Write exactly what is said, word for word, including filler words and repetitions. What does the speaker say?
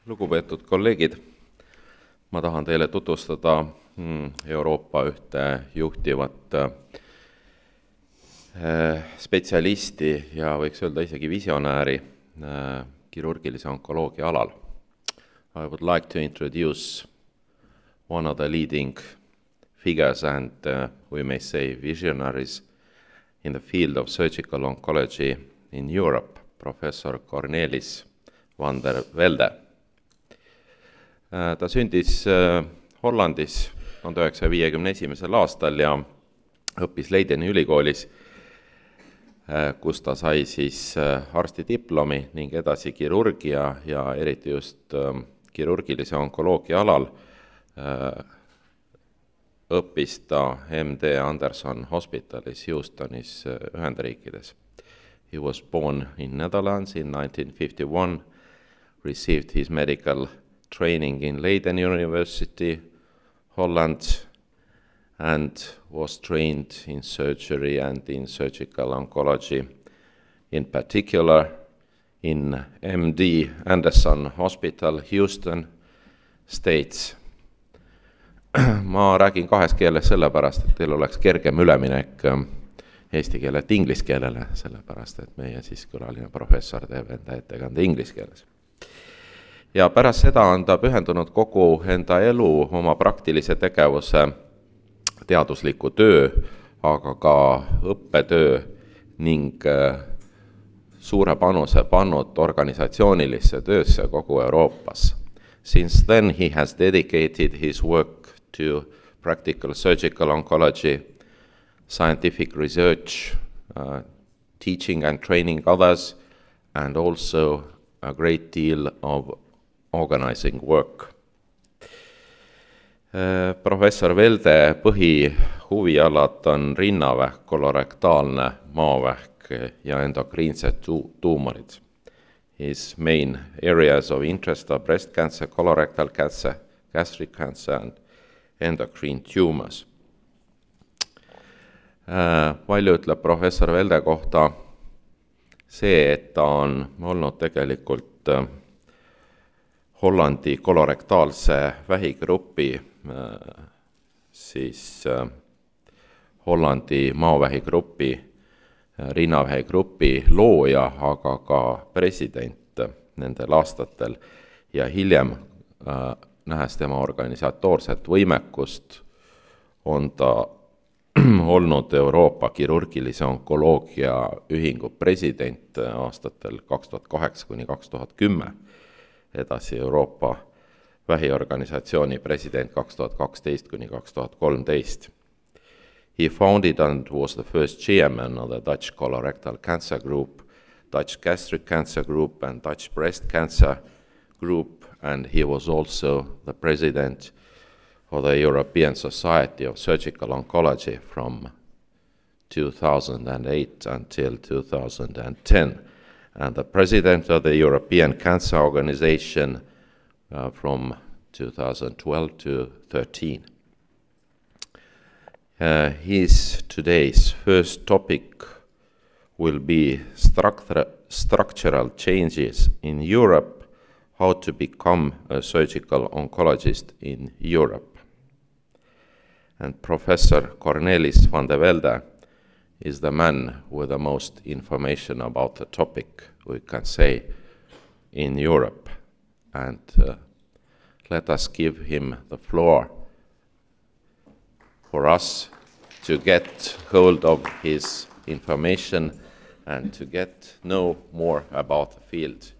Lugupeetud kolleegid, ma tahan teile tutvustada Euroopa ühte juhtivat spetsialisti ja võiks öelda isegi visionääri kirurgilise onkoloogia alal. I would like to introduce one of the leading figures and uh, we may say visionaries in the field of surgical oncology in Europe, Professor Cornelis van der Velde. Ta sündis Hollandis tuhande üheksasaja viiekümne esimesel aastal ja õppis Leideni ülikoolis, kus ta sai siis arstidiplomi ning edasi kirurgia ja eriti just kirurgilise onkoloogia alal õppis ta M D Anderson Hospitalis Houstonis Ühendriikides. He was born in Netherlands in nineteen fifty-one, received his medical training in Leiden University, Holland, and was trained in surgery and in surgical oncology, in particular in M D Anderson Hospital, Houston, States. Ma räägin kahes keeles sellepärast, et teil oleks kergem üleminek eesti keelelt inglise keelele, sellepärast, et meie siis külaline professor teeb enda ettekande inglise keeles. Ja pärast seda on ta pühendunud kogu enda elu oma praktilise tegevuse teadusliku töö, aga ka õppetöö ning suure panuse pannud organisatsioonilisse töösse kogu Euroopas. Since then he has dedicated his work to practical surgical oncology, scientific research, uh, teaching and training others, and also a great deal of organizing work. Uh, professor Velde põhihuvialad on rinnavähk, kolorektaalne maavähk ja endokriinsed tu tuumorid. His main areas of interest are breast cancer, colorectal cancer, gastric cancer and endocrine tumors. Uh, palju ütleb professor Velde kohta see, et ta on olnud tegelikult uh, Hollandi kolorektaalse vähigrupi, uh, siis uh, Hollandi maavähigrupi, uh, rinnavähigrupi looja, aga ka president nendel aastatel ja hiljem uh, nähes tema organisatoorset võimekust, on ta olnud Euroopa kirurgilise onkoloogia ühingu president aastatel kaks tuhat kaheksa kuni kaks tuhat kümme, edasi Euroopa vähiorganisatsiooni president kaks tuhat kaksteist kuni kaks tuhat kolmteist. He founded and was the first chairman of the Dutch Colorectal Cancer Group, Dutch Gastric Cancer Group and Dutch Breast Cancer Group, and he was also the president for the European Society of Surgical Oncology from two thousand eight until two thousand ten, and the president of the European Cancer Organization uh, from two thousand twelve to thirteen. Uh, his today's first topic will be structure, structural changes in Europe, how to become a surgical oncologist in Europe. And Professor Cornelis van der Velde is the man with the most information about the topic, we can say, in Europe. And uh, let us give him the floor for us to get hold of his information and to get know more about the field